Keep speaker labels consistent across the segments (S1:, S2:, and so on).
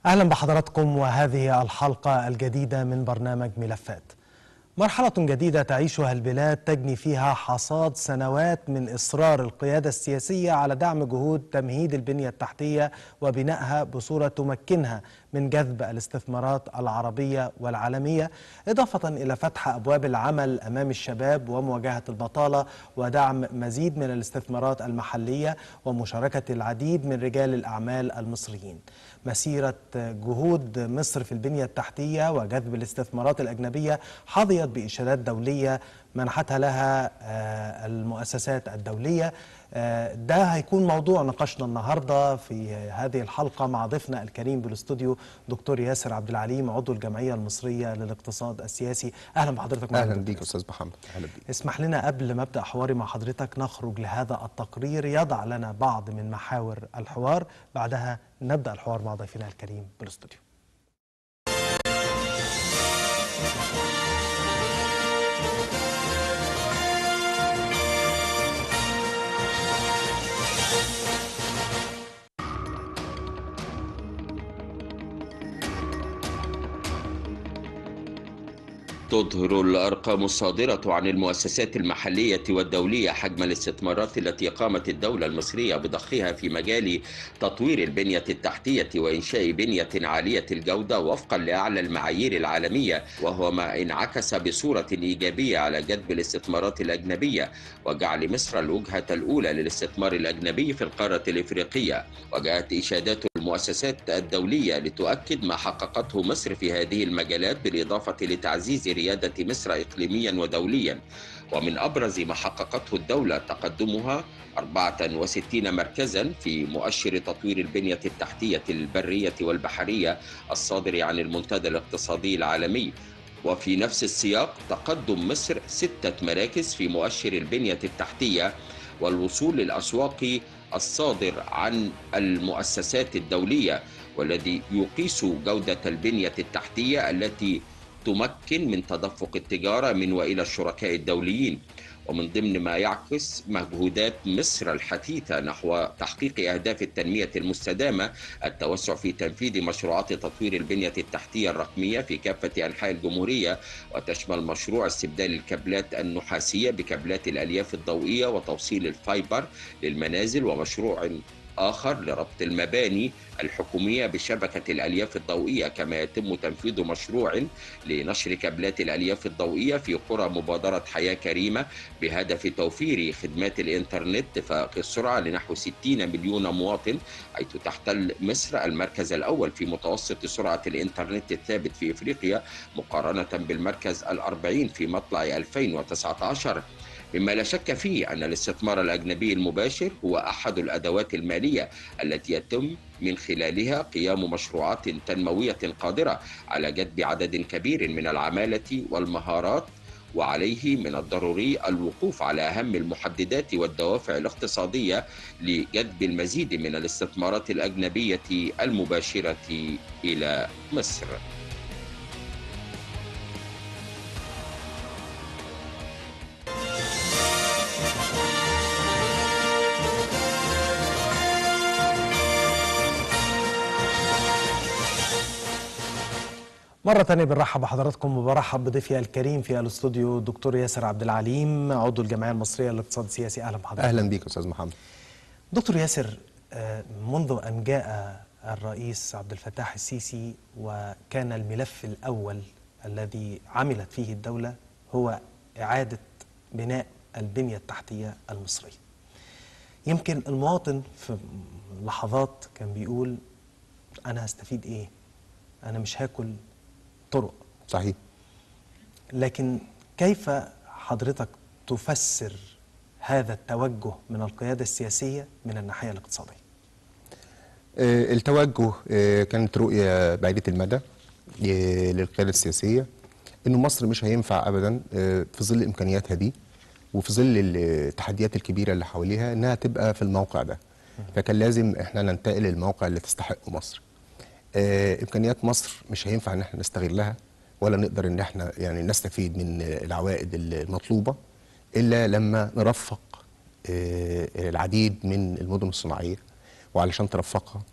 S1: أهلا بحضراتكم وهذه الحلقة الجديدة من برنامج ملفات. مرحلة جديدة تعيشها البلاد تجني فيها حصاد سنوات من إصرار القيادة السياسية على دعم جهود تمهيد البنية التحتية وبنائها بصورة تمكنها من جذب الاستثمارات العربية والعالمية، إضافة إلى فتح أبواب العمل أمام الشباب ومواجهة البطالة ودعم مزيد من الاستثمارات المحلية ومشاركة العديد من رجال الأعمال المصريين. مسيرة جهود مصر في البنية التحتية وجذب الاستثمارات الأجنبية حظيت بإشادات دولية منحتها لها المؤسسات الدولية. ده هيكون موضوع نقاشنا النهاردة في هذه الحلقة مع ضيفنا الكريم بالاستوديو دكتور ياسر عبد العليم، عضو الجمعية المصرية للاقتصاد السياسي. أهلا بحضرتك معنا.
S2: أهلا بيك أستاذ محمد. أهلا بيك.
S1: اسمح لنا قبل ما أبدأ حواري مع حضرتك نخرج لهذا التقرير يضع لنا بعض من محاور الحوار، بعدها نبدأ الحوار مع ضيفنا الكريم بالاستوديو.
S3: تظهر الأرقام الصادرة عن المؤسسات المحلية والدولية حجم الاستثمارات التي قامت الدولة المصرية بضخها في مجال تطوير البنية التحتية وإنشاء بنية عالية الجودة وفقا لأعلى المعايير العالمية، وهو ما انعكس بصورة إيجابية على جذب الاستثمارات الأجنبية وجعل مصر الوجهة الأولى للاستثمار الأجنبي في القارة الإفريقية. وجاءت إشادات المؤسسات الدولية لتؤكد ما حققته مصر في هذه المجالات، بالإضافة لتعزيز ريادة مصر إقليميا ودوليا. ومن أبرز ما حققته الدولة تقدمها 64 مركزا في مؤشر تطوير البنية التحتية البرية والبحرية الصادر عن المنتدى الاقتصادي العالمي. وفي نفس السياق تقدم مصر 6 مراكز في مؤشر البنية التحتية والوصول للأسواق الصادر عن المؤسسات الدولية، والذي يقيس جودة البنية التحتية التي تمكن من تدفق التجارة من وإلى الشركاء الدوليين. ومن ضمن ما يعكس مجهودات مصر الحثيثة نحو تحقيق أهداف التنمية المستدامة التوسع في تنفيذ مشروعات تطوير البنية التحتية الرقمية في كافة أنحاء الجمهورية، وتشمل مشروع استبدال الكابلات النحاسية بكابلات الألياف الضوئية وتوصيل الفايبر للمنازل، ومشروع آخر لربط المباني الحكومية بشبكة الألياف الضوئية. كما يتم تنفيذ مشروع لنشر كابلات الألياف الضوئية في قرى مبادرة حياة كريمة بهدف توفير خدمات الإنترنت فائق السرعة لنحو 60 مليون مواطن، حيث تحتل مصر المركز الأول في متوسط سرعة الإنترنت الثابت في إفريقيا مقارنة بالمركز ال40 في مطلع 2019. مما لا شك فيه أن الاستثمار الأجنبي المباشر هو أحد الأدوات المالية التي يتم من خلالها قيام مشروعات تنموية قادرة على جذب عدد كبير من العمالة والمهارات، وعليه من الضروري الوقوف على أهم المحددات والدوافع الاقتصادية لجذب المزيد من الاستثمارات الأجنبية المباشرة إلى مصر.
S1: مرة تانية بنرحب بحضراتكم وبرحب بضيفي الكريم في الاستوديو دكتور ياسر عبد العليم، عضو الجمعية المصرية للاقتصاد السياسي. أهلا بحضرتك.
S2: أهلا بيك أستاذ محمد.
S1: دكتور ياسر، منذ أن جاء الرئيس عبد الفتاح السيسي وكان الملف الأول الذي عملت فيه الدولة هو إعادة بناء البنية التحتية المصرية. يمكن المواطن في لحظات كان بيقول أنا هستفيد إيه؟ أنا مش هاكل طرق.
S2: صحيح.
S1: لكن كيف حضرتك تفسر هذا التوجه من القيادة السياسية من الناحية الاقتصادية؟
S2: التوجه كانت رؤية بعيدة المدى للقيادة السياسية، إنه مصر مش هينفع أبدا في ظل إمكانياتها دي وفي ظل التحديات الكبيرة اللي حواليها إنها تبقى في الموقع ده. فكان لازم إحنا ننتقل للموقع اللي تستحقه مصر. إمكانيات مصر مش هينفع إن احنا نستغلها ولا نقدر إن احنا يعني نستفيد من العوائد المطلوبة إلا لما نرفق العديد من المدن الصناعية. وعلشان ترفقها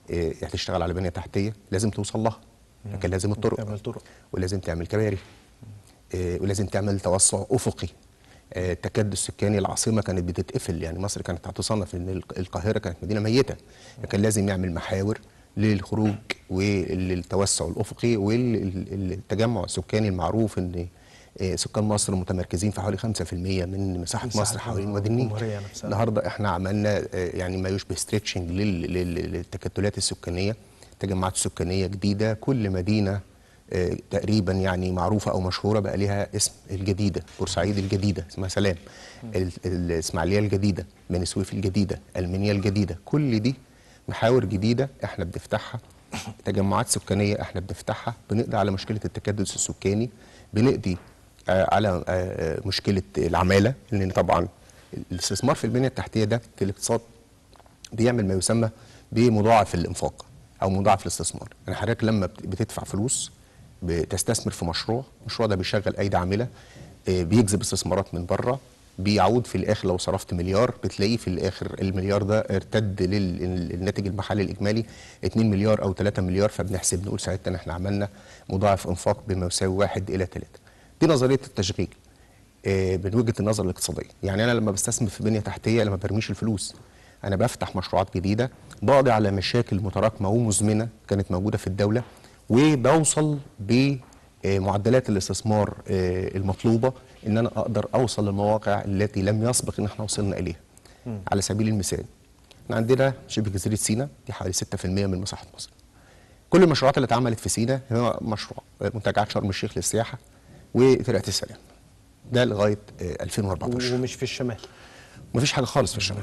S2: هتشتغل على بنيه تحتيه لازم توصل لها، كان لازم الطرق ولازم تعمل كباري ولازم تعمل توسع افقي. التكدس السكاني، العاصمه كانت بتتقفل، يعني مصر كانت هتصنف ان القاهره كانت مدينه ميته، كان لازم يعمل محاور للخروج وللتوسع الافقي والتجمع السكاني المعروف ان سكان مصر متمركزين في حوالي 5% من مساحه مصر حوالين وادي النيل. النهارده احنا عملنا يعني ما يشبه ستريتشنج للتكتلات السكانيه، تجمعات سكانيه جديده، كل مدينه تقريبا يعني معروفه او مشهوره بقى ليها اسم. الجديده، بورسعيد الجديده اسمها سلام، الاسماعيليه الجديده، بني سويف الجديده، المنيا الجديده، كل دي محاور جديده احنا بنفتحها، تجمعات سكانيه احنا بنفتحها، بنقضي على مشكله التكدس السكاني، بنقضي على مشكله العماله، لان طبعا الاستثمار في البنيه التحتيه ده في الاقتصاد بيعمل ما يسمى بمضاعف الانفاق او مضاعف الاستثمار. يعني حضرتك لما بتدفع فلوس بتستثمر في مشروع، المشروع ده بيشغل ايدي عامله، بيجذب استثمارات من بره، بيعود في الاخر. لو صرفت مليار بتلاقيه في الاخر المليار ده ارتد للناتج المحلي الاجمالي 2 مليار او 3 مليار، فبنحسب نقول ساعتها ان احنا عملنا مضاعف انفاق بما يساوي 1 إلى 3. دي نظريه التشغيل من وجهه النظر الاقتصاديه. يعني انا لما بستثمر في بنيه تحتيه لما برميش الفلوس، انا بفتح مشروعات جديده، بقضي على مشاكل متراكمه ومزمنه كانت موجوده في الدوله، وبوصل بمعدلات الاستثمار المطلوبه ان انا اقدر اوصل للمواقع التي لم يسبق ان احنا وصلنا اليها. على سبيل المثال احنا عندنا شبه جزيره سيناء دي حوالي 6% من مساحه مصر. كل المشروعات اللي اتعملت في سيناء هي مشروع منتجعات شرم الشيخ للسياحه وترعه السلام، ده لغايه 2014.
S1: ومش في الشمال،
S2: مفيش حاجه خالص في الشمال.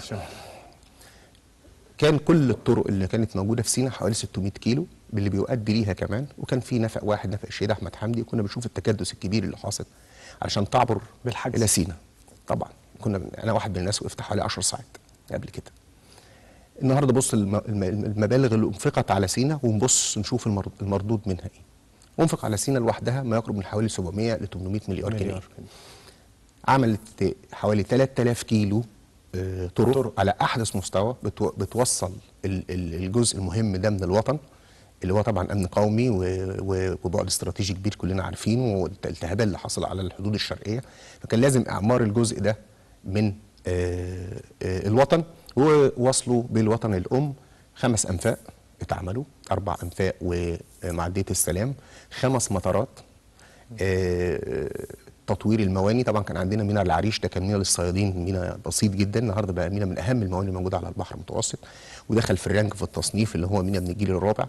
S2: كان كل الطرق اللي كانت موجوده في سيناء حوالي 600 كيلو باللي بيؤدي ليها كمان، وكان في نفق واحد، نفق الشهيد احمد حمدي، وكنا بنشوف التكدس الكبير اللي حاصل علشان تعبر
S1: بالحجز
S2: الى سيناء. طبعا انا واحد من الناس وقفت حوالي 10 ساعات قبل كده. النهارده بص المبالغ اللي انفقت على سيناء، ونبص نشوف المردود منها ايه. انفق على سيناء لوحدها ما يقرب من حوالي 700 ل 800 مليار جنيه. عملت حوالي 3000 كيلو طرق على احدث مستوى بتوصل الجزء المهم ده من الوطن، اللي هو طبعا امن قومي وبعد استراتيجي كبير كلنا عارفينه، والالتهابات اللي حصل على الحدود الشرقيه، فكان لازم اعمار الجزء ده من الوطن، ووصلوا بالوطن الام 5 انفاق اتعملوا، 4 انفاق ومعديه السلام، 5 مطارات، تطوير المواني. طبعا كان عندنا ميناء العريش، ده كان ميناء للصيادين، ميناء بسيط جدا، النهارده بقى ميناء من اهم المواني الموجوده على البحر المتوسط، ودخل في الرانك في التصنيف اللي هو ميناء من الجيل الرابع.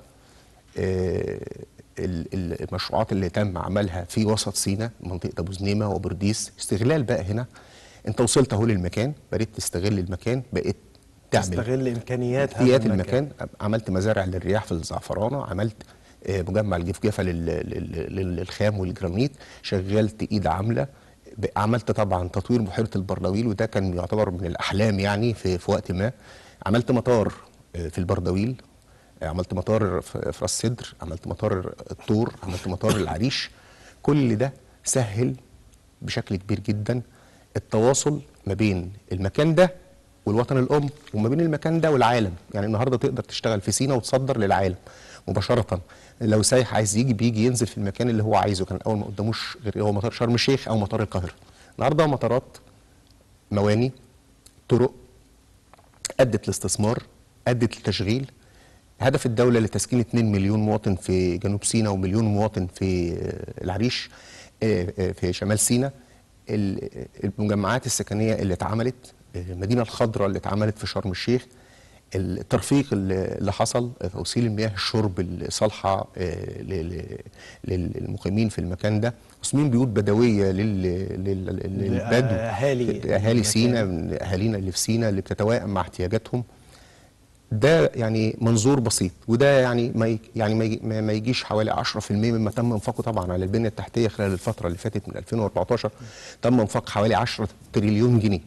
S2: المشروعات اللي تم عملها في وسط سيناء، منطقه ابو زنيمه وبرديس، استغلال بقى هنا، انت وصلت اهو للمكان، بقيت تستغل المكان، بقيت تعمل
S1: تستغل امكانيات هذا
S2: المكان. عملت مزارع للرياح في الزعفرانه، عملت مجمع الجفجفه للخام والجرانيت، شغلت ايد عامله، عملت طبعا تطوير بحيره البردويل، وده كان يعتبر من الاحلام يعني في وقت ما. عملت مطار في البردويل، عملت مطار في راس سدر، عملت مطار الطور، عملت مطار العريش. كل ده سهل بشكل كبير جدا التواصل ما بين المكان ده والوطن الام، وما بين المكان ده والعالم. يعني النهارده تقدر تشتغل في سيناء وتصدر للعالم مباشره. لو سايح عايز يجي بيجي ينزل في المكان اللي هو عايزه. كان اول ما قداموش غير هو مطار شرم الشيخ او مطار القاهره. النهارده مطارات، مواني، طرق، ادت الاستثمار، ادت التشغيل. هدف الدوله لتسكين 2 مليون مواطن في جنوب سيناء ومليون مواطن في العريش في شمال سيناء. المجمعات السكنيه اللي اتعملت، المدينه الخضراء اللي اتعملت في شرم الشيخ، الترفيق اللي حصل، توصيل المياه الشرب الصالحه للمقيمين في المكان ده، تصميم بيوت بدويه للبدو، اهالي سيناء، اهالينا اللي في سيناء اللي بتتوائم مع احتياجاتهم. ده يعني منظور بسيط، وده يعني ما يجيش حوالي 10% مما تم انفاقه طبعا على البنيه التحتيه خلال الفتره اللي فاتت من 2014. تم انفاق حوالي 10 تريليون جنيه.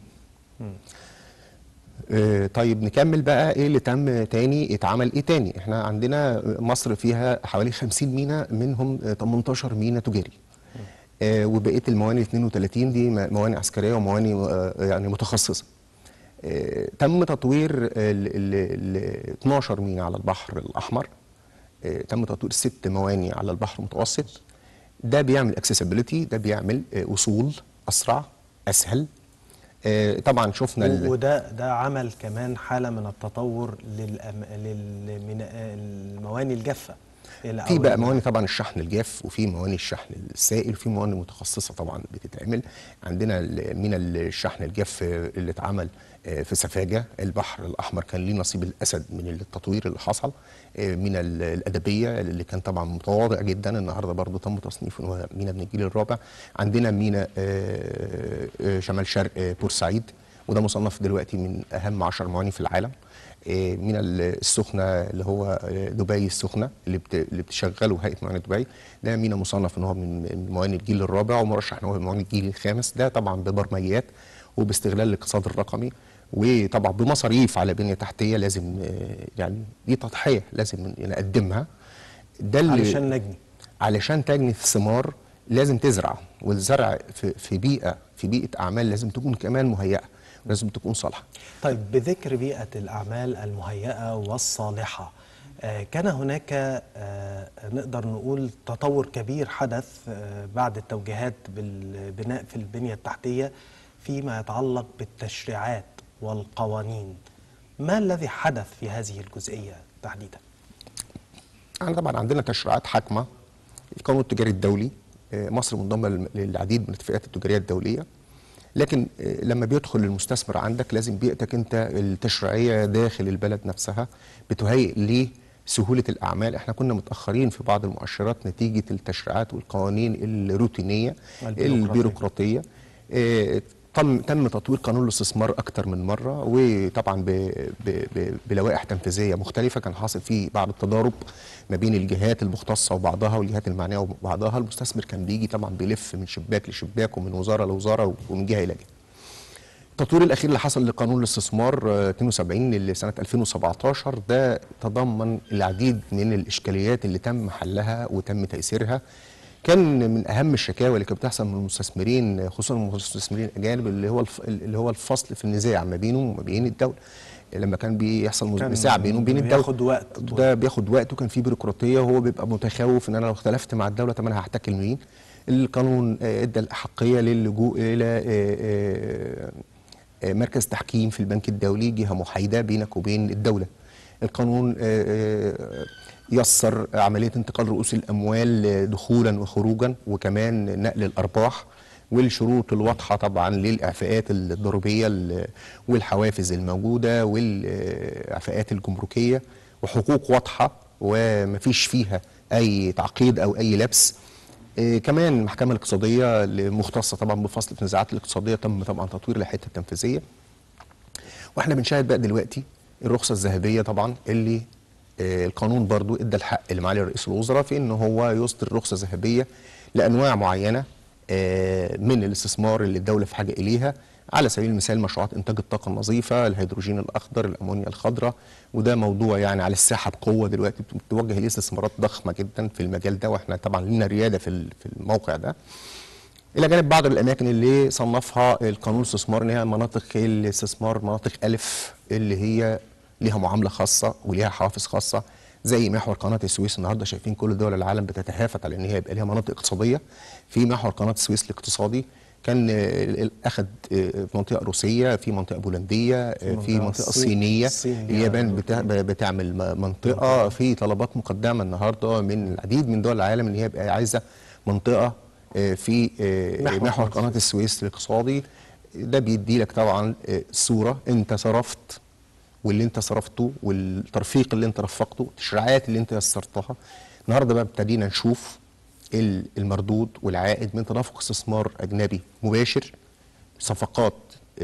S2: طيب نكمل بقى ايه اللي تم تاني، اتعمل ايه تاني؟ احنا عندنا مصر فيها حوالي 50 ميناء، منهم 18 ميناء تجاري. وبقيه المواني 32 دي مواني عسكريه ومواني يعني متخصصه. تم تطوير ال 12 ميناء على البحر الأحمر، تم تطوير 6 مواني على البحر المتوسط. ده بيعمل اكسسبيليتي، ده بيعمل وصول أسرع أسهل. طبعا شفنا
S1: وده عمل كمان حالة من التطور للمواني الجافة.
S2: في بقى مواني طبعا الشحن الجاف، وفي مواني الشحن السائل، وفي مواني متخصصه طبعا بتتعمل. عندنا ميناء الشحن الجاف اللي اتعمل في سفاجه البحر الاحمر كان ليه نصيب الاسد من التطوير اللي حصل. ميناء الادبيه اللي كان طبعا متواضع جدا، النهارده برضه تم تصنيفه هو ميناء من الجيل الرابع. عندنا ميناء شمال شرق بورسعيد، وده مصنف دلوقتي من اهم 10 مواني في العالم. ميناء السخنه اللي هو دبي السخنه اللي بتشغله هيئه موانئ دبي، ده ميناء مصنف ان هو من موانئ الجيل الرابع، ومرشح ان هو من موانئ الجيل الخامس. ده طبعا ببرمجيات وباستغلال الاقتصاد الرقمي، وطبعا بمصاريف على بنيه تحتيه لازم يعني دي تضحيه لازم نقدمها. ده اللي علشان تجني ثمار لازم تزرع، والزرع في بيئه اعمال لازم تكون كمان مهيئه، لازم تكون صالحه.
S1: طيب، بذكر بيئة الأعمال المهيئة والصالحة، كان هناك نقدر نقول تطور كبير حدث بعد التوجيهات بالبناء في البنية التحتية فيما يتعلق بالتشريعات والقوانين. ما الذي حدث في هذه الجزئية تحديدا؟
S2: طبعا عندنا تشريعات حاكمة، القانون التجاري الدولي، مصر منضمة للعديد من الاتفاقيات التجارية الدولية، لكن لما بيدخل المستثمر عندك لازم بيئتك انت التشريعيه داخل البلد نفسها بتهيئ لسهوله الاعمال. احنا كنا متاخرين في بعض المؤشرات نتيجه التشريعات والقوانين الروتينيه البيروقراطيه. تم تطوير قانون الاستثمار اكتر من مره، وطبعا بلوائح تنفيذيه مختلفه كان حاصل فيه بعض التضارب ما بين الجهات المختصه وبعضها والجهات المعنيه وبعضها. المستثمر كان بيجي طبعا بيلف من شباك لشباك ومن وزاره لوزاره ومن جهه الى جهه. التطوير الاخير اللي حصل لقانون الاستثمار 72 لسنه 2017 ده تضمن العديد من الاشكاليات اللي تم حلها وتم تيسيرها. كان من اهم الشكاوى اللي كانت بتحصل من المستثمرين، خصوصا المستثمرين الاجانب، اللي هو الفصل في النزاع ما بينه وما بين الدوله. لما كان بيحصل نزاع بينه وبين الدوله
S1: بياخد وقت،
S2: ده بياخد وقت، وكان في بيروقراطيه، وهو بيبقى متخوف ان انا لو اختلفت مع الدوله طب انا هحتكل مين. القانون ادى الاحقيه للجوء الى مركز تحكيم في البنك الدولي، جهه محايده بينك وبين الدوله. القانون يسر عملية انتقال رؤوس الأموال دخولا وخروجا، وكمان نقل الأرباح، والشروط الواضحة طبعا للإعفاءات الضريبية والحوافز الموجودة والإعفاءات الجمركية، وحقوق واضحة ومفيش فيها أي تعقيد أو أي لبس. كمان المحكمة الاقتصادية المختصة طبعا بفصل النزاعات الاقتصادية تم طبعا تطوير لائحتها التنفيذية. واحنا بنشاهد بقى دلوقتي الرخصة الذهبية طبعا اللي القانون برضو ادى الحق لمعالي رئيس الوزراء في ان هو يصدر رخصه ذهبيه لانواع معينه من الاستثمار اللي الدوله في حاجه اليها، على سبيل المثال مشروعات انتاج الطاقه النظيفه، الهيدروجين الاخضر، الامونيا الخضراء، وده موضوع يعني على الساحه بقوه دلوقتي بتوجه ليه استثمارات ضخمه جدا في المجال ده، واحنا طبعا لنا رياده في الموقع ده. الى جانب بعض الاماكن اللي صنفها القانون الاستثمار ان هي مناطق الاستثمار مناطق الف اللي هي ليها معامله خاصه وليها حوافز خاصه، زي محور قناه السويس. النهارده شايفين كل دول العالم بتتهافت على ان هي يبقى ليها مناطق اقتصاديه. في محور قناه السويس الاقتصادي كان اخذ منطقه روسيه، في منطقه بولنديه، في منطقه صينيه، اليابان بتعمل منطقه، في طلبات مقدمه النهارده من العديد من دول العالم ان هي يبقى عايزه منطقه في محور قناه السويس الاقتصادي. ده بيدي لك طبعا صوره انت صرفت واللي انت صرفته والترفيق اللي انت رفقته، التشريعات اللي انت يسرتها. النهارده بقى ابتدينا نشوف المردود والعائد من تدفق استثمار اجنبي مباشر، صفقات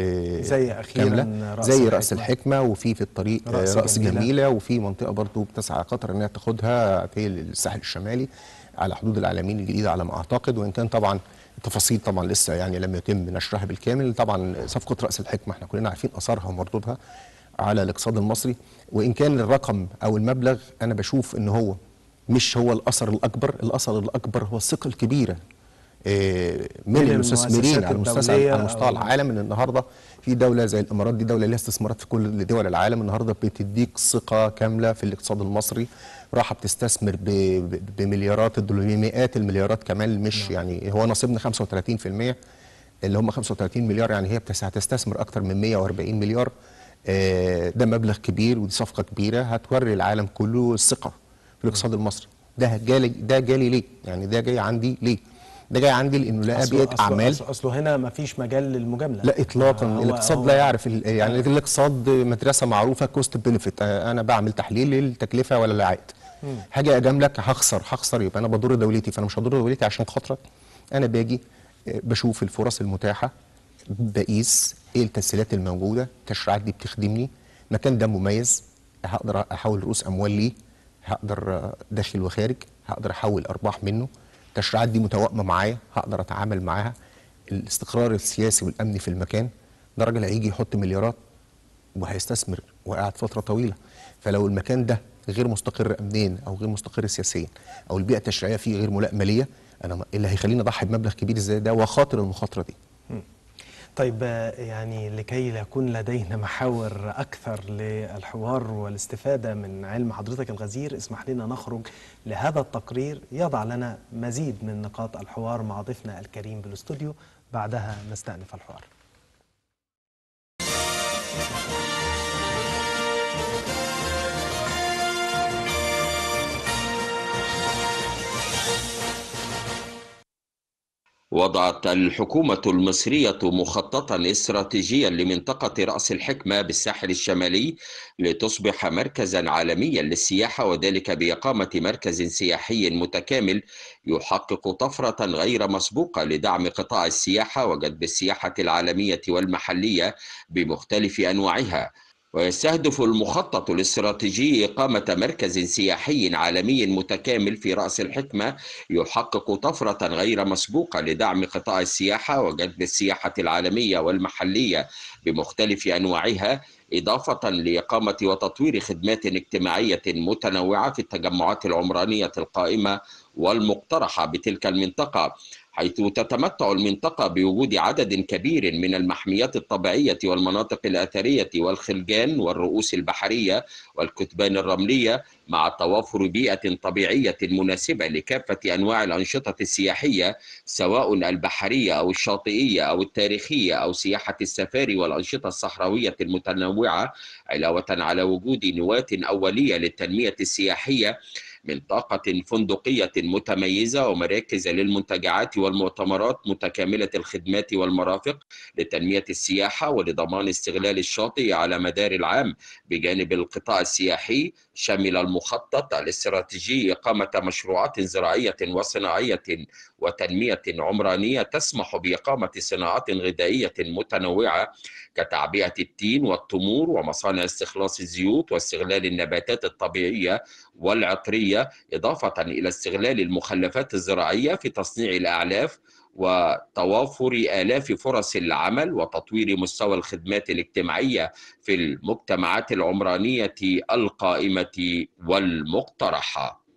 S1: زي
S2: اخيرا زي رأس الحكمة، وفي الطريق رأس جميلة، وفي منطقة برضو بتسعى قطر انها تاخدها في الساحل الشمالي على حدود العلمين الجديدة على ما اعتقد، وان كان طبعا التفاصيل طبعا لسه يعني لم يتم نشرها بالكامل. طبعا صفقة رأس الحكمة احنا كلنا عارفين اثارها ومردودها على الاقتصاد المصري، وان كان الرقم او المبلغ انا بشوف ان هو مش هو الاثر الاكبر، الاثر الاكبر هو الثقة الكبيرة من المستثمرين على
S1: الدولية
S2: على مستوى العالم. ان النهارده في دوله زي الامارات، دي دوله ليها استثمارات في كل دول العالم، النهارده بتديك ثقه كامله في الاقتصاد المصري، راح بتستثمر بمليارات الدولارات، مئات المليارات كمان، مش يعني هو نصيبنا 35%، اللي هم 35 مليار، يعني هي هتستثمر اكتر من 140 مليار. ده مبلغ كبير ودي صفقه كبيره هتوري العالم كله الثقه في الاقتصاد المصري. ده جالي ليه؟ يعني ده جاي عندي ليه؟ ده جاي عندي لانه لقى بيئه اعمال.
S1: اصله هنا ما فيش مجال للمجامله.
S2: لا اطلاقا، الاقتصاد لا يعرف يعني الاقتصاد مدرسه معروفه، كوست بنفيت، انا بعمل تحليل للتكلفه ولا العائد. هاجي اجاملك هخسر، يبقى انا بضر دولتي، فانا مش هضر دولتي عشان خاطرك. انا باجي بشوف الفرص المتاحه، بقيس ايه التسهيلات الموجوده، التشريعات دي بتخدمني، المكان ده مميز، هقدر احول رؤوس اموال ليه، هقدر داخل وخارج، هقدر احول ارباح منه، التشريعات دي متوائمه معايا، هقدر اتعامل معاها، الاستقرار السياسي والامني في المكان. ده راجل هيجي يحط مليارات وهيستثمر وقاعد فتره طويله، فلو المكان ده غير مستقر امنيا او غير مستقر سياسيا او البيئه التشريعيه فيه غير ملائمه ليا، انا اللي هيخليني اضحي بمبلغ كبير ازاي ده واخاطر المخاطره دي.
S1: طيب يعني لكي لا يكون لدينا محاور أكثر للحوار والاستفادة من علم حضرتك الغزير، اسمح لنا نخرج لهذا التقرير يضع لنا مزيد من نقاط الحوار مع ضيفنا الكريم بالاستوديو، بعدها نستأنف الحوار.
S3: وضعت الحكومة المصرية مخططا استراتيجيا لمنطقة رأس الحكمة بالساحل الشمالي لتصبح مركزا عالميا للسياحة، وذلك بإقامة مركز سياحي متكامل يحقق طفرة غير مسبوقة لدعم قطاع السياحة وجذب السياحة العالمية والمحلية بمختلف أنواعها. ويستهدف المخطط الاستراتيجي إقامة مركز سياحي عالمي متكامل في رأس الحكمة يحقق طفرة غير مسبوقة لدعم قطاع السياحة وجذب السياحة العالمية والمحلية بمختلف أنواعها، إضافة لإقامة وتطوير خدمات اجتماعية متنوعة في التجمعات العمرانية القائمة والمقترحة بتلك المنطقة، حيث تتمتع المنطقة بوجود عدد كبير من المحميات الطبيعية والمناطق الأثرية والخلجان والرؤوس البحرية والكثبان الرملية، مع توافر بيئة طبيعية مناسبة لكافة أنواع الأنشطة السياحية سواء البحرية أو الشاطئية أو التاريخية أو سياحة السفاري والأنشطة الصحراوية المتنوعة، علاوة على وجود نواة أولية للتنمية السياحية من طاقة فندقية متميزة ومراكز للمنتجعات والمؤتمرات متكاملة الخدمات والمرافق لتنمية السياحة ولضمان استغلال الشاطئ على مدار العام. بجانب القطاع السياحي، شمل المخطط الاستراتيجي إقامة مشروعات زراعية وصناعية وتنمية عمرانية تسمح بإقامة صناعات غذائية متنوعة كتعبئة التين والتمور ومصانع استخلاص الزيوت واستغلال النباتات الطبيعية والعطرية، إضافة إلى استغلال المخلفات الزراعية في تصنيع الأعلاف وتوافر آلاف فرص العمل وتطوير مستوى الخدمات الاجتماعية في المجتمعات العمرانية القائمة والمقترحة.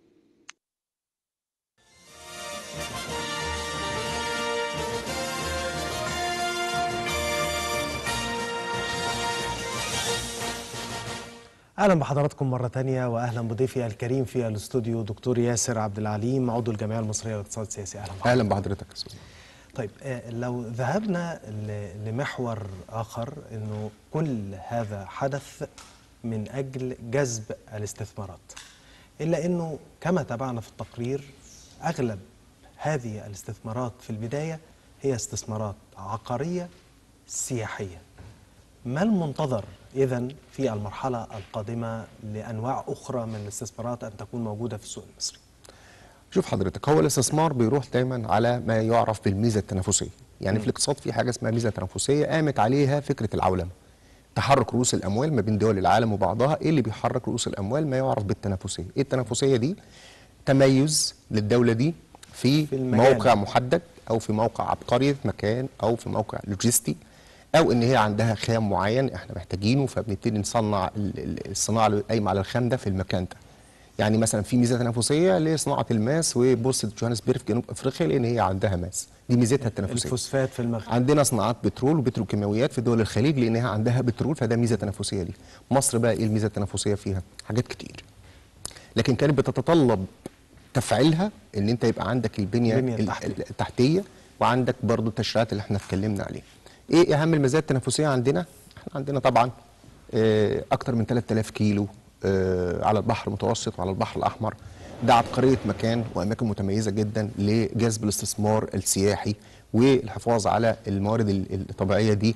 S1: أهلا بحضراتكم مرة تانية، وأهلا بضيفي الكريم في الاستوديو دكتور ياسر عبد العليم، عضو الجمعية المصرية للاقتصاد السياسي.
S2: أهلا بحضرتك.
S1: طيب لو ذهبنا لمحور آخر، أنه كل هذا حدث من أجل جذب الاستثمارات، إلا أنه كما تابعنا في التقرير أغلب هذه الاستثمارات في البداية هي استثمارات عقارية سياحية. ما المنتظر إذن في المرحلة القادمة لأنواع أخرى من الاستثمارات أن تكون موجودة في السوق المصري؟
S2: شوف حضرتك، هو الاستثمار بيروح دايما على ما يعرف بالميزة التنافسية. يعني في الاقتصاد في حاجة اسمها ميزة تنافسية قامت عليها فكرة العولمة، تحرك رؤوس الأموال ما بين دول العالم وبعضها. إيه اللي بيحرك رؤوس الأموال؟ ما يعرف بالتنافسية. إيه التنافسية دي؟ تميز للدولة دي في موقع محدد، أو في موقع عبقري في مكان، أو في موقع لوجستي، أو إن هي عندها خام معين إحنا محتاجينه، فبنبتدي نصنع الصناعة اللي قايمة على الخام ده في المكان ده. يعني مثلا في ميزه تنافسيه لصناعه الماس وبورصه جوهانسبرج في جنوب افريقيا لان هي عندها ماس، دي ميزتها التنافسيه.
S1: الفوسفات في المغرب.
S2: عندنا صناعات بترول وبتروكيماويات في دول الخليج لانها عندها بترول، فده ميزه تنافسيه ليها. مصر بقى ايه الميزه التنافسيه فيها؟ حاجات كتير، لكن كانت بتتطلب تفعيلها ان انت يبقى عندك البنيه التحتيه وعندك برضو التشريعات اللي احنا اتكلمنا عليها. ايه اهم المزايا التنافسيه عندنا؟ احنا عندنا طبعا اكتر من 3000 كيلو على البحر المتوسط وعلى البحر الاحمر. ده عبقريه مكان واماكن متميزه جدا لجذب الاستثمار السياحي والحفاظ على الموارد الطبيعيه دي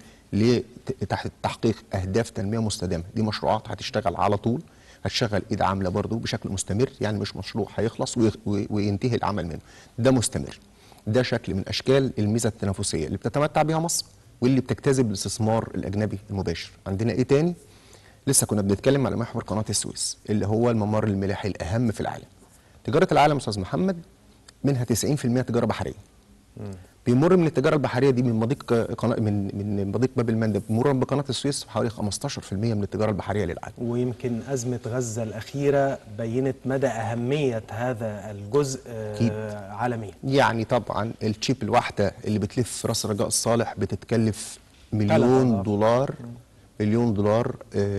S2: لتحقيق اهداف تنميه مستدامه. دي مشروعات هتشتغل على طول، هتشغل ايد عامله برضو بشكل مستمر، يعني مش مشروع هيخلص وينتهي العمل منه، ده مستمر. ده شكل من اشكال الميزه التنافسيه اللي بتتمتع بها مصر واللي بتجتذب الاستثمار الاجنبي المباشر. عندنا ايه تاني؟ لسه كنا بنتكلم على محور قناه السويس اللي هو الممر الملاحي الاهم في العالم. تجاره العالم استاذ محمد منها 90% تجاره بحريه. بيمر من التجاره البحريه دي من مضيق من مضيق باب المندب مرورا بقناه السويس حوالي 15% من التجاره البحريه للعالم.
S1: ويمكن ازمه غزه الاخيره بينت مدى اهميه هذا الجزء عالميا.
S2: يعني طبعا الشيب الواحده اللي بتلف راس رجاء الصالح بتتكلف مليون دولار، مليون دولار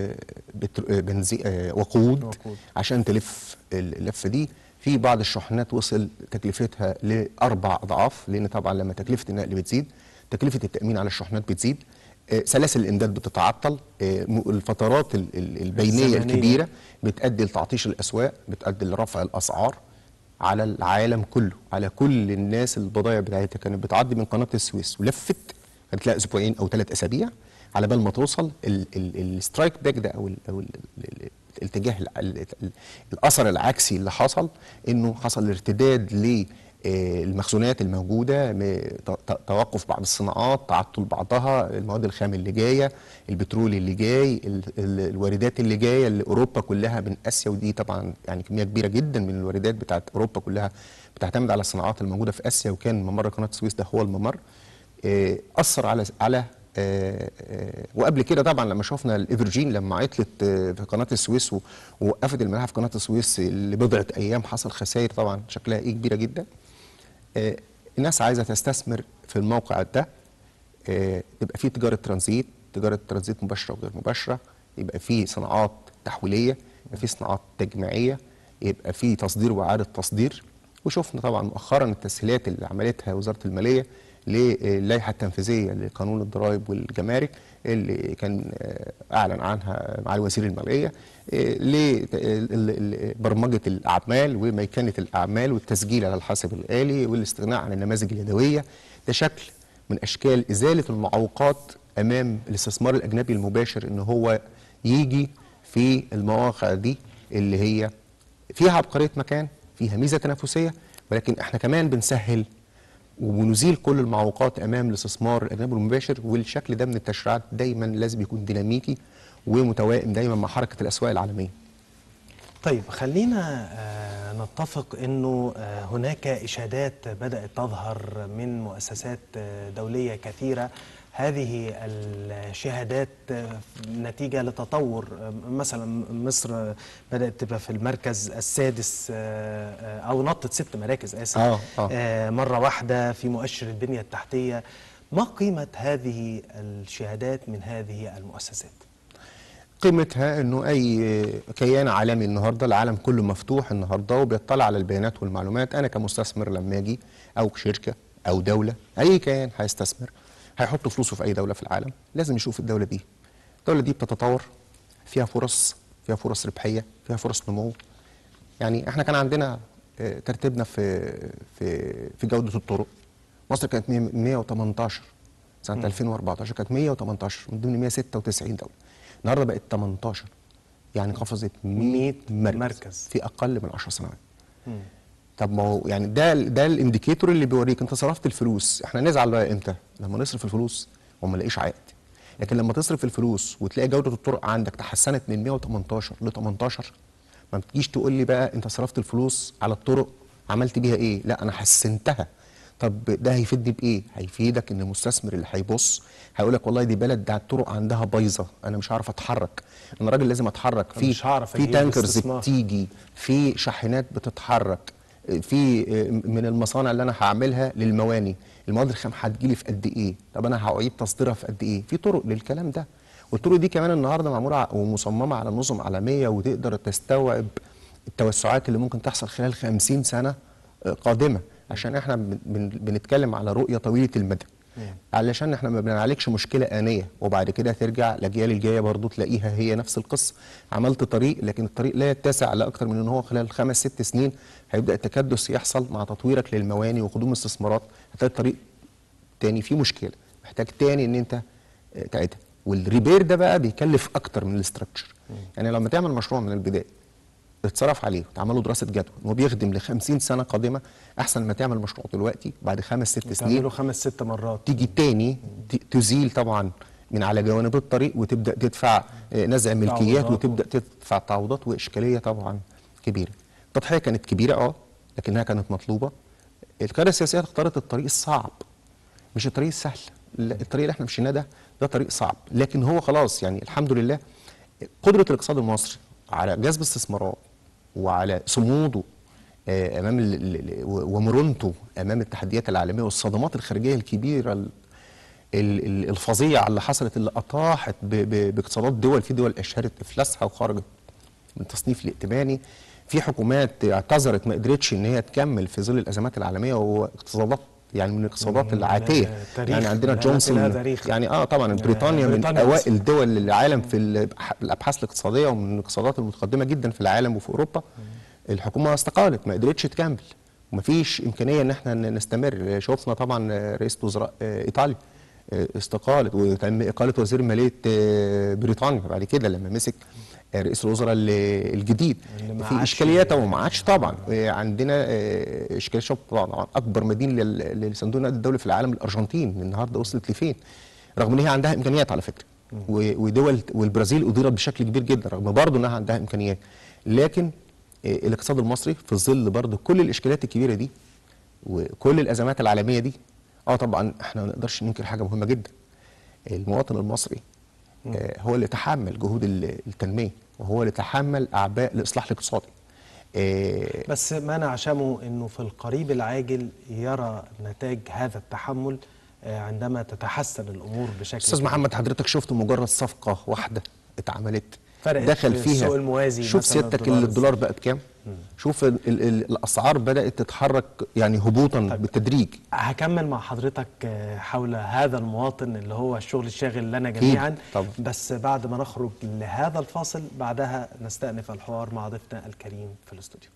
S2: بنزين وقود عشان تلف اللفه دي. في بعض الشحنات وصل تكلفتها ل4 أضعاف، لأن طبعا لما تكلفة النقل بتزيد تكلفة التأمين على الشحنات بتزيد، سلاسل الإمداد بتتعطل، الفترات البينية الكبيرة بتؤدي لتعطيش الأسواق، بتؤدي لرفع الأسعار على العالم كله، على كل الناس. البضائع بتاعتها كانت بتعدي من قناة السويس ولفت كانت لها أسبوعين أو 3 أسابيع على بال ما توصل. السترايك باك ده أو الاتجاه الاثر العكسي اللي حصل انه حصل ارتداد للمخزونات الموجوده، توقف بعض الصناعات، تعطل بعضها، المواد الخام اللي جايه، البترول اللي جاي، الواردات اللي جايه لاوروبا كلها من اسيا، ودي طبعا يعني كميه كبيره جدا من الواردات بتاعت اوروبا كلها بتعتمد على الصناعات الموجوده في اسيا، وكان ممر قناه السويس ده هو الممر. اثر على وقبل كده طبعا لما شفنا الايفرجين لما عطلت في قناه السويس ووقفت الملاحه في قناه السويس لبضعه ايام، حصل خسائر طبعا شكلها كبيره جدا. الناس عايزه تستثمر في الموقع ده، تبقى فيه تجاره ترانزيت مباشره وغير مباشره، يبقى فيه صناعات تحويليه، يبقى فيه صناعات تجميعيه، يبقى فيه تصدير واعاده تصدير. وشفنا طبعا مؤخرا التسهيلات اللي عملتها وزاره الماليه للائحه التنفيذيه لقانون الضرائب والجمارك اللي كان اعلن عنها معالي وزير الماليه، لبرمجه الاعمال وميكنه الاعمال والتسجيل على الحاسب الالي والاستغناء عن النماذج اليدويه. ده شكل من اشكال ازاله المعوقات امام الاستثمار الاجنبي المباشر، ان هو يجي في المواقع دي اللي هي فيها عبقريه مكان، فيها ميزه تنافسيه، ولكن احنا كمان بنسهل ونزيل كل المعوقات امام الاستثمار الاجنبي المباشر. والشكل ده من التشريعات دايما لازم يكون ديناميكي ومتوائم دايما مع حركه الاسواق العالميه.
S1: طيب خلينا نتفق انه هناك اشادات بدات تظهر من مؤسسات دوليه كثيره. هذه الشهادات نتيجة لتطور، مثلا مصر بدأت تبقى في المركز السادس أو نطت 6 مراكز آسف مرة واحدة في مؤشر البنية التحتية. ما قيمة هذه الشهادات من هذه المؤسسات؟
S2: قيمتها انه اي كيان عالمي النهارده، العالم كله مفتوح النهارده وبيطلع على البيانات والمعلومات. انا كمستثمر لما اجي او شركه او دوله، اي كيان هيستثمر هيحط فلوسه في اي دوله في العالم لازم يشوف الدوله دي بتتطور، فيها فرص ربحيه، فيها فرص نمو. يعني احنا كان عندنا ترتيبنا في جوده الطرق. مصر كانت 118 سنه 2014، كانت 118 من ضمن 196 دوله. النهارده بقت 18، يعني قفزت 100 مركز في اقل من 10 سنوات. طب ما هو يعني ده الانديكيتور اللي بيوريك انت صرفت الفلوس. احنا نزعل بقى امتى؟ لما نصرف الفلوس وما نلاقيش عائد. لكن لما تصرف الفلوس وتلاقي جوده الطرق عندك تحسنت من 118 ل 18، ما بتجيش تقول لي بقى انت صرفت الفلوس على الطرق عملت بيها ايه؟ لا، انا حسنتها، طب ده هيفيدني بايه؟ هيفيدك ان المستثمر اللي هيبص هيقول لك والله دي بلد ده الطرق عندها بايظه، انا مش عارف اتحرك، انا راجل لازم اتحرك، في تانكرز بتيجي، في شاحنات بتتحرك، في من المصانع اللي انا هعملها للمواني، المواد الخام هتجيلي في قد ايه؟ طب انا هعيد تصديرها في قد ايه؟ في طرق للكلام ده، والطرق دي كمان النهارده معموله ومصممه على نظم عالميه وتقدر تستوعب التوسعات اللي ممكن تحصل خلال 50 سنه قادمه، عشان احنا بنتكلم على رؤيه طويله المدى، علشان احنا ما بنعالجش مشكله آنية وبعد كده ترجع الاجيال الجايه برضو تلاقيها هي نفس القصه، عملت طريق لكن الطريق لا يتسع لاكثر من ان هو خلال 5 6 سنين هيبدا التكدس يحصل مع تطويرك للمواني وقدوم استثمارات، هتلاقي الطريق تاني فيه مشكله، محتاج تاني ان انت تعيدها، والريبير ده بقى بيكلف اكتر من الاستراكشر. يعني لما تعمل مشروع من البدايه اتصرف عليه وتعمل له دراسه جدوى انه بيخدم ل 50 سنه قادمه، احسن ما تعمل مشروع دلوقتي بعد 5 6 سنين
S1: تعمله 5 6 مرات
S2: تيجي تاني تزيل طبعا من على جوانب الطريق وتبدا تدفع نزع ملكيات وتبدا تدفع تعويضات، واشكاليه طبعا كبيره. التضحيه كانت كبيره لكنها كانت مطلوبه. القياده السياسيه اختارت الطريق الصعب مش الطريق السهل، الطريق اللي احنا مشيناه ده طريق صعب، لكن هو خلاص يعني الحمد لله قدره الاقتصاد المصري على جذب استثمارات وعلى صموده امام ومرونته امام التحديات العالميه والصدمات الخارجيه الكبيره الفظيعه اللي حصلت، اللي اطاحت باقتصادات دول، في دول اشهرت افلاسها وخرجت من التصنيف الائتماني، في حكومات اعتذرت ما قدرتش ان هي تكمل في ظل الازمات العالميه، واقتصادات يعني من الاقتصادات العاتيه، يعني عندنا جونسون يعني طبعا بريطانيا من اوائل دول العالم في الابحاث الاقتصاديه ومن الاقتصادات المتقدمه جدا في العالم وفي اوروبا. الحكومه استقالت ما قدرتش تكمل ومفيش امكانيه ان احنا نستمر. شفنا طبعا رئيس وزراء ايطاليا استقالت وتم اقاله وزير ماليه بريطانيا بعد كده لما مسك رئيس الوزراء الجديد. في اشكاليات وما عادش طبعا عندنا اشكاليه. شوف طبعا اكبر مدينه لصندوق النقد الدولي في العالم الارجنتين النهارده وصلت لفين، رغم ان هي عندها امكانيات على فكره، ودول والبرازيل اديرت بشكل كبير جدا رغم برضه انها عندها امكانيات، لكن الاقتصاد المصري في ظل برضه كل الاشكاليات الكبيره دي وكل الازمات العالميه دي طبعا احنا ما نقدرش ننكر حاجه مهمه جدا، المواطن المصري هو اللي تحمل جهود التنميه وهو اللي تحمل اعباء الاصلاح الاقتصادي.
S1: بس ما نعشمه انه في القريب العاجل يرى نتاج هذا التحمل عندما تتحسن الامور بشكل
S2: استاذ محمد، حضرتك شفت مجرد صفقه واحده اتعملت
S1: دخل فيها السوق الموازي،
S2: شوف سيادتك الدولار بقى بكام، شوف الاسعار بدات تتحرك يعني هبوطا بالتدريج.
S1: هكمل مع حضرتك حول هذا المواطن اللي هو الشغل الشاغل لنا جميعا طبعا. بس بعد ما نخرج لهذا الفاصل بعدها نستأنف الحوار مع ضيفنا الكريم في الاستوديو.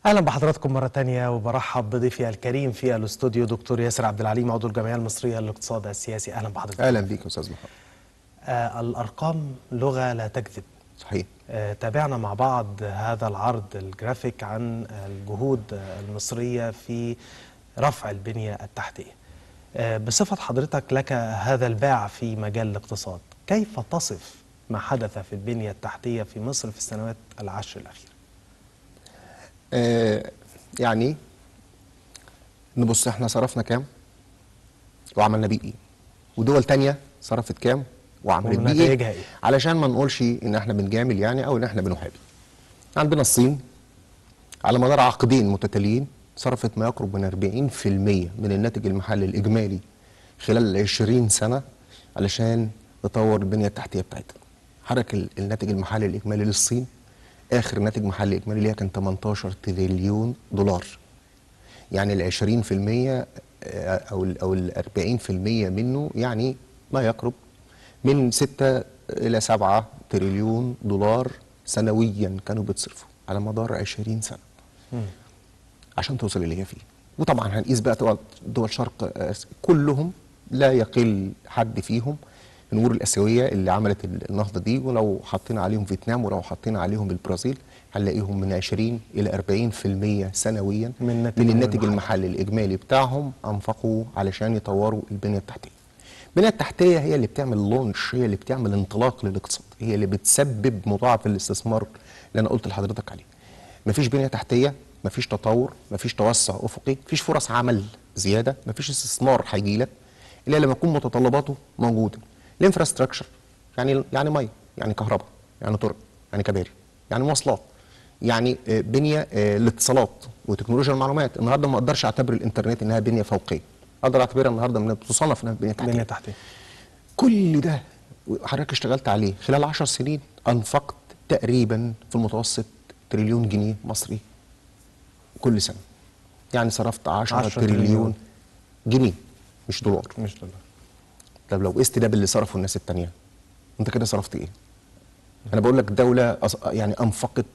S1: اهلا بحضراتكم مره تانية، وبرحب بضيفي الكريم في الاستوديو دكتور ياسر عبد العليم، عضو الجمعيه المصريه للاقتصاد السياسي. اهلا بحضرتك.
S2: اهلا بيك يا استاذ محمد.
S1: الارقام لغه لا تكذب.
S2: صحيح.
S1: تابعنا مع بعض هذا العرض الجرافيك عن الجهود المصريه في رفع البنيه التحتيه. بصفه حضرتك لك هذا الباع في مجال الاقتصاد، كيف تصف ما حدث في البنيه التحتيه في مصر في السنوات العشر الاخيره؟
S2: يعني نبص احنا صرفنا كام وعملنا بيه ايه، ودول تانية صرفت كام وعملت بيه ايه، علشان ما نقولش ان احنا بنجامل يعني او ان احنا بنحابي. عندنا الصين على مدار عقدين متتاليين صرفت ما يقرب من 40% من الناتج المحلي الاجمالي خلال 20 سنة علشان تطور البنية التحتية بتاعتها. حرك الناتج المحلي الاجمالي للصين اخر ناتج محلي اجمالي ليها كان 18 تريليون دولار. يعني ال 20% او ال 40% منه يعني ما يقرب من 6 إلى 7 تريليون دولار سنويا كانوا بيتصرفوا على مدار 20 سنة عشان توصل اللي هي فيه. وطبعا هنقيس بقى دول شرق كلهم لا يقل حد فيهم النمور الآسيوية اللي عملت النهضة دي، ولو حطينا عليهم فيتنام ولو حطينا عليهم البرازيل هنلاقيهم من 20 إلى 40% سنويا من الناتج المحلي الإجمالي بتاعهم أنفقوا علشان يطوروا البنية التحتية. البنية التحتية هي اللي بتعمل لونش، هي اللي بتعمل انطلاق للاقتصاد، هي اللي بتسبب مضاعف الاستثمار اللي أنا قلت لحضرتك عليه. مفيش بنية تحتية، مفيش تطور، مفيش توسع أفقي، مفيش فرص عمل زيادة، مفيش استثمار هيجيلك إلا لما تكون متطلباته موجودة. الانفراستراكشر يعني ميه، يعني كهرباء، يعني طرق، يعني كباري، يعني مواصلات، يعني بنيه الاتصالات وتكنولوجيا المعلومات. النهارده ما اقدرش اعتبر الانترنت انها بنيه فوقيه، اقدر اعتبرها النهارده انها تصنف انها بنيه تحتيه. كل ده حضرتك اشتغلت عليه خلال 10 سنين، انفقت تقريبا في المتوسط تريليون جنيه مصري كل سنه. يعني صرفت 10 تريليون جنيه، مش دولار. طب لو قست ده باللي صرفه الناس التانية، انت كده صرفت ايه؟ انا بقول لك دولة يعني انفقت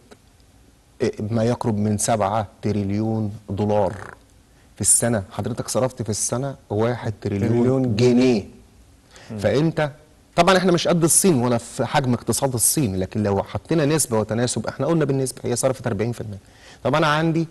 S2: ما يقرب من 7 تريليون دولار في السنة، حضرتك صرفت في السنة 1 تريليون جنيه. فانت طبعا احنا مش قد الصين ولا في حجم اقتصاد الصين، لكن لو حطينا نسبة وتناسب احنا قلنا بالنسبة هي صرفت 40%. طب انا عندي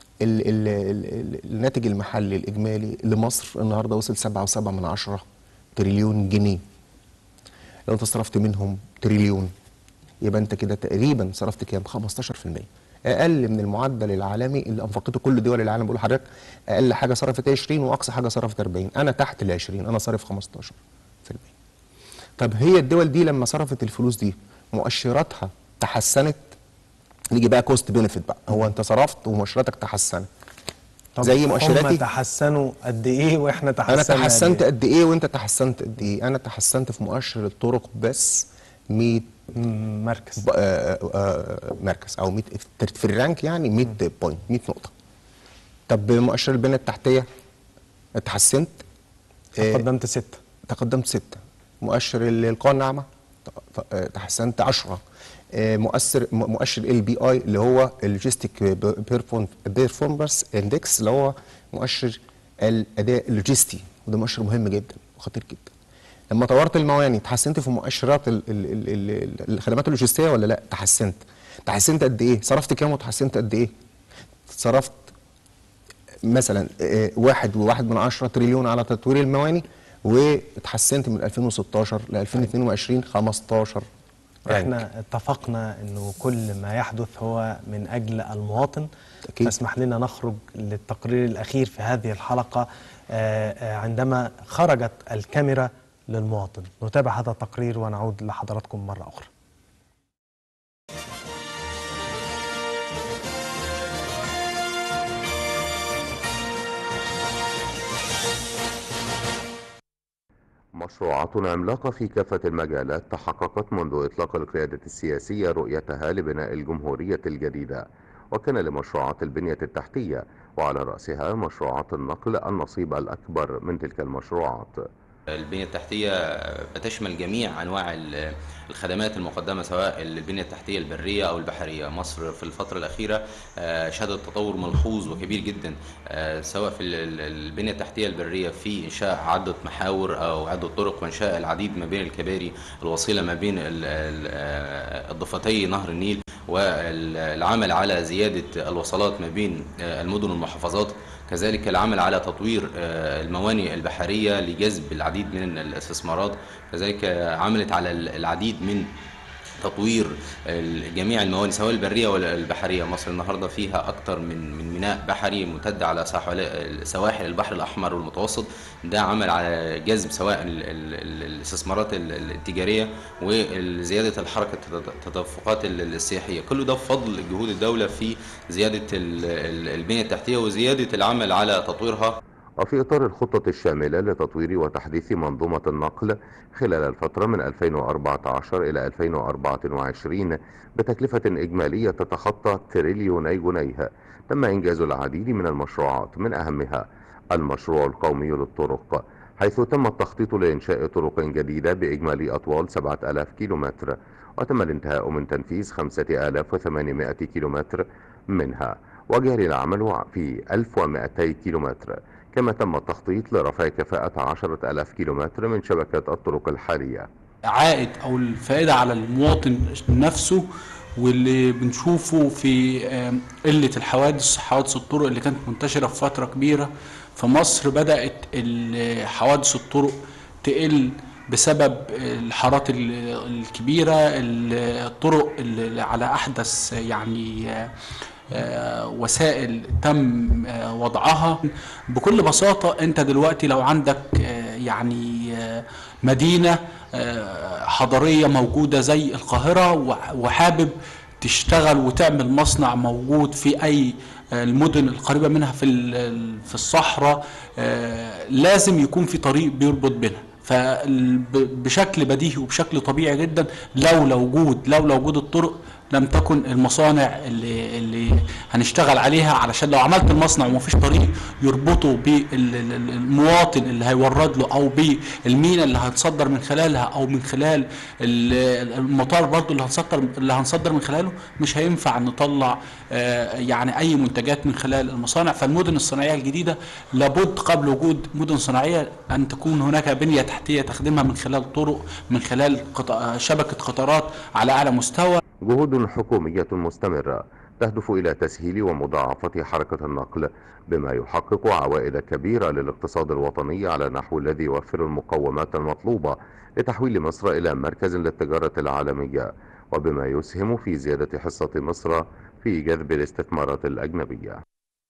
S2: الناتج المحلي الاجمالي لمصر النهارده وصل 7.7 تريليون جنيه. لو انت صرفت منهم تريليون يبقى انت كده تقريبا صرفت كام؟ 15%، اقل من المعدل العالمي اللي انفقته كل دول العالم. بقول لحضرتك اقل حاجه صرفت 20 واقصى حاجه صرفت 40، انا تحت ال 20، انا صارف 15%. طب هي الدول دي لما صرفت الفلوس دي مؤشراتها تحسنت؟ نيجي بقى كوست بينفيت بقى، هو انت صرفت ومؤشراتك تحسنت زي مؤشراتي؟
S1: هم تحسنوا قد ايه واحنا تحسنا؟
S2: انا تحسنت قد ايه وانت تحسنت قد ايه؟ انا تحسنت في مؤشر الطرق بس 100
S1: مركز،
S2: مركز او 100 في الرانك، يعني 100 بوينت، 100 نقطه. طب مؤشر البنيه التحتيه اتحسنت؟
S1: تقدمت 6.
S2: تقدمت 6. مؤشر القوى الناعمه تحسنت 10. مؤشر LBI اللي هو اللوجيستيك بيرفورمانس اندكس اللي هو مؤشر الاداء اللوجستي، وده مؤشر مهم جدا وخطير جدا. لما طورت المواني تحسنت في مؤشرات الخدمات اللوجستيه ولا لا؟ تحسنت قد ايه؟ صرفت كام وتحسنت قد ايه؟ صرفت مثلا 1.1 تريليون على تطوير المواني، واتحسنت من 2016 ل 2022 15.
S1: احنا اتفقنا انه كل ما يحدث هو من اجل المواطن. فاسمح لنا نخرج للتقرير الاخير في هذه الحلقه عندما خرجت الكاميرا للمواطن. نتابع هذا التقرير ونعود لحضراتكم مره اخرى.
S4: مشروعات عملاقة في كافة المجالات تحققت منذ إطلاق القيادة السياسية رؤيتها لبناء الجمهورية الجديدة، وكان لمشروعات البنية التحتية وعلى رأسها مشروعات النقل النصيب الأكبر من تلك المشروعات.
S5: البنية التحتية بتشمل جميع أنواع الخدمات المقدمة، سواء البنية التحتية البرية أو البحرية. مصر في الفترة الأخيرة شهدت تطور ملحوظ وكبير جدا، سواء في البنية التحتية البرية في إنشاء عدة محاور أو عدة طرق، وإنشاء العديد ما بين الكباري الوصيلة ما بين الضفتي نهر النيل، والعمل على زيادة الوصلات ما بين المدن والمحافظات. كذلك العمل على تطوير الموانئ البحرية لجذب العديد من الاستثمارات. كذلك عملت على العديد من تطوير جميع الموانئ سواء البرية ولا البحرية. مصر النهاردة فيها أكثر من ميناء بحري ممتد على سواحل البحر الأحمر والمتوسط. ده عمل على جذب سواء الاستثمارات التجارية وزيادة الحركة التدفقات السياحية. كل ده بفضل جهود الدولة في زيادة البنية التحتية وزيادة العمل على تطويرها.
S4: وفي إطار الخطة الشاملة لتطوير وتحديث منظومة النقل خلال الفترة من 2014 إلى 2024 بتكلفة إجمالية تتخطى تريليوني جنيه، تم إنجاز العديد من المشروعات، من أهمها المشروع القومي للطرق، حيث تم التخطيط لإنشاء طرق جديدة بإجمالي أطوال 7000 كيلومتر، وتم الانتهاء من تنفيذ 5800 كيلومتر منها، وجاري العمل في 1200 كيلومتر. كما تم التخطيط لرفع كفاءة 10,000 كيلومتر من شبكات الطرق الحالية.
S6: عائد أو الفائدة على المواطن نفسه، واللي بنشوفه في قلة حوادث الطرق اللي كانت منتشرة في فترة كبيرة في مصر. بدأت حوادث الطرق تقل بسبب الحارات الكبيرة، الطرق اللي على أحدث يعني وسائل تم وضعها. بكل بساطة انت دلوقتي لو عندك يعني مدينة حضرية موجودة زي القاهرة وحابب تشتغل وتعمل مصنع موجود في اي المدن القريبة منها في الصحراء، لازم يكون في طريق بيربط بينها. فبشكل بديهي وبشكل طبيعي جدا لولا وجود الطرق لم تكن المصانع اللي هنشتغل عليها، علشان لو عملت المصنع ومفيش طريق يربطه بالمواطن اللي هيورد له او بالمينا اللي هتصدر من خلالها او من خلال المطار برضو اللي هنصدر من خلاله، مش هينفع نطلع يعني اي منتجات من خلال المصانع. فالمدن الصناعية الجديدة لابد قبل وجود مدن صناعية ان تكون هناك بنية تحتية تخدمها من خلال طرق، من خلال شبكة قطارات على اعلى مستوى.
S4: جهود حكومية مستمرة تهدف إلى تسهيل ومضاعفة حركة النقل، بما يحقق عوائد كبيرة للاقتصاد الوطني على النحو الذي يوفر المقومات المطلوبة لتحويل مصر إلى مركز للتجارة العالمية، وبما يسهم في زيادة حصة مصر في جذب الاستثمارات الأجنبية.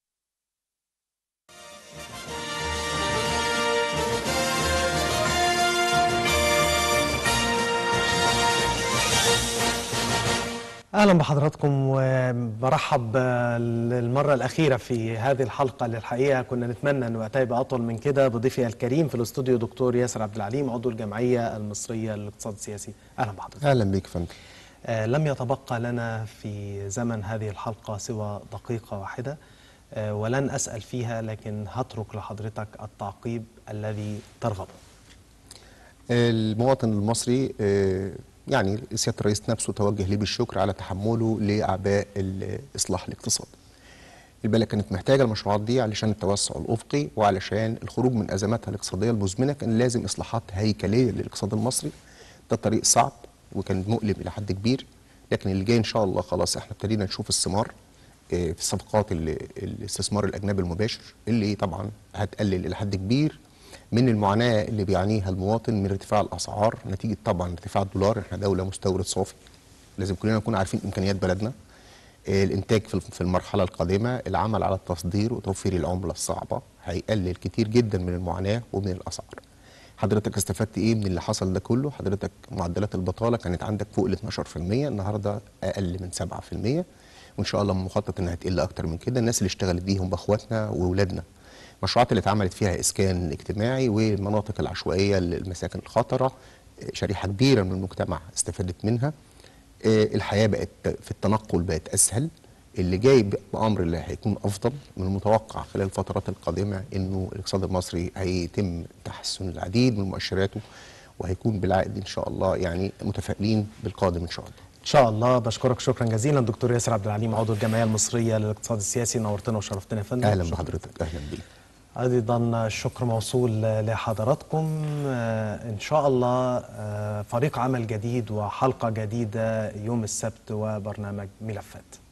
S1: أهلا بحضراتكم، وبرحب للمرة الأخيرة في هذه الحلقة اللي الحقيقة كنا نتمنى أن وقتها يبقى أطول من كده، بضيفي الكريم في الاستوديو دكتور ياسر عبد العليم، عضو الجمعية المصرية للاقتصاد السياسي. أهلا بحضرتك.
S2: أهلا بك فندم.
S1: لم يتبقى لنا في زمن هذه الحلقة سوى دقيقة واحدة، ولن أسأل فيها، لكن هترك لحضرتك التعقيب الذي ترغبه.
S2: المواطن المصري يعني سيادة الرئيس نفسه توجه لي بالشكر على تحمله لأعباء الإصلاح الاقتصادي. البلد كانت محتاجة المشروعات دي علشان التوسع الأفقي وعلشان الخروج من أزماتها الاقتصادية المزمنة. كان لازم إصلاحات هيكلية للاقتصاد المصري. ده طريق صعب وكان مؤلم إلى حد كبير، لكن اللي جاي إن شاء الله خلاص احنا ابتدينا نشوف الثمار في صفقات الاستثمار الأجنبي المباشر، اللي طبعا هتقلل إلى حد كبير من المعاناة اللي بيعانيها المواطن من ارتفاع الأسعار نتيجة طبعا ارتفاع الدولار. احنا دولة مستورد صافي، لازم كلنا نكون عارفين إمكانيات بلدنا. الإنتاج في المرحلة القادمة، العمل على التصدير وتوفير العملة الصعبة هيقلل كتير جدا من المعاناة ومن الأسعار. حضرتك استفدت إيه من اللي حصل ده كله؟ حضرتك معدلات البطالة كانت عندك فوق ال 12%، النهاردة أقل من 7%، وإن شاء الله مخطط إنها تقل أكتر من كده. الناس اللي اشتغلت دي هم أخواتنا وأولادنا. المشروعات اللي اتعملت فيها إسكان اجتماعي والمناطق العشوائية للمساكن الخطرة، شريحة كبيرة من المجتمع استفادت منها. الحياة بقت في التنقل بقت أسهل. اللي جاي بأمر الله هيكون أفضل. من المتوقع خلال الفترات القادمة إنه الاقتصاد المصري هيتم تحسن العديد من مؤشراته، وهيكون بالعائد إن شاء الله، يعني متفائلين بالقادم إن شاء الله.
S1: ان شاء الله. بشكرك شكرا جزيلا دكتور ياسر عبد العليم، عضو الجمعيه المصريه للاقتصاد السياسي. نورتنا وشرفتنا يا فندم.
S2: أهلا بحضرتك. أهلا بيك.
S1: أيضا الشكر موصول لحضراتكم. إن شاء الله فريق عمل جديد وحلقة جديدة يوم السبت وبرنامج ملفات.